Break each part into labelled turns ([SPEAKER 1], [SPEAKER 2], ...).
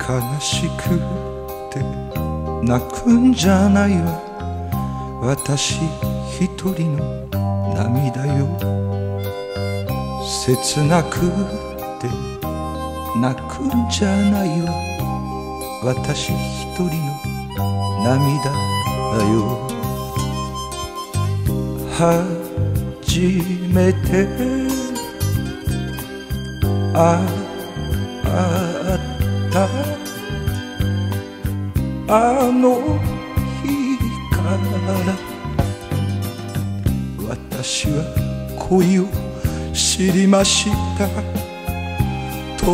[SPEAKER 1] 悲しくて泣くんじゃないわ、私一人の涙よ。切なくて泣くんじゃないわ、私一人の涙よ。初めて会ったあの日から私は恋を知りました。遠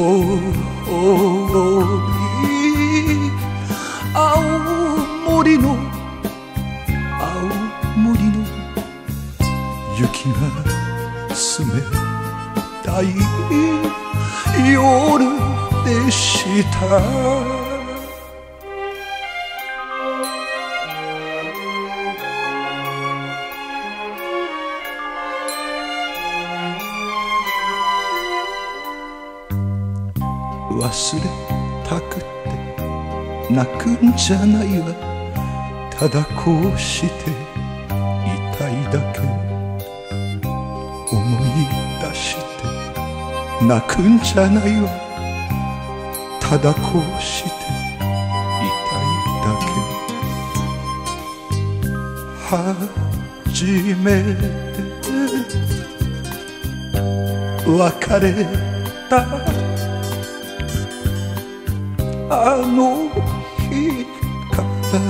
[SPEAKER 1] い青森の雪が冷たい夜でした。忘れたくって泣くんじゃないわ、ただこうしていたいだけ。思い出して泣くんじゃないわ、ただこうしていたいだけ。初めて別れたあの日から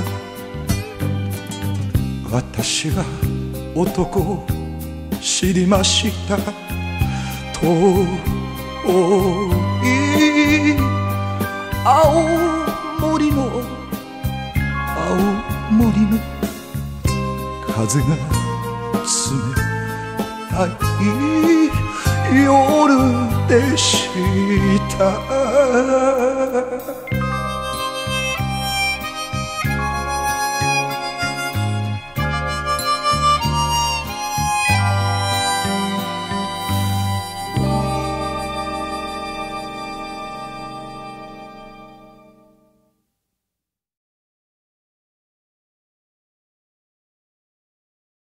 [SPEAKER 1] 私は男を知りました。遠い青森の風が冷たい夜でした。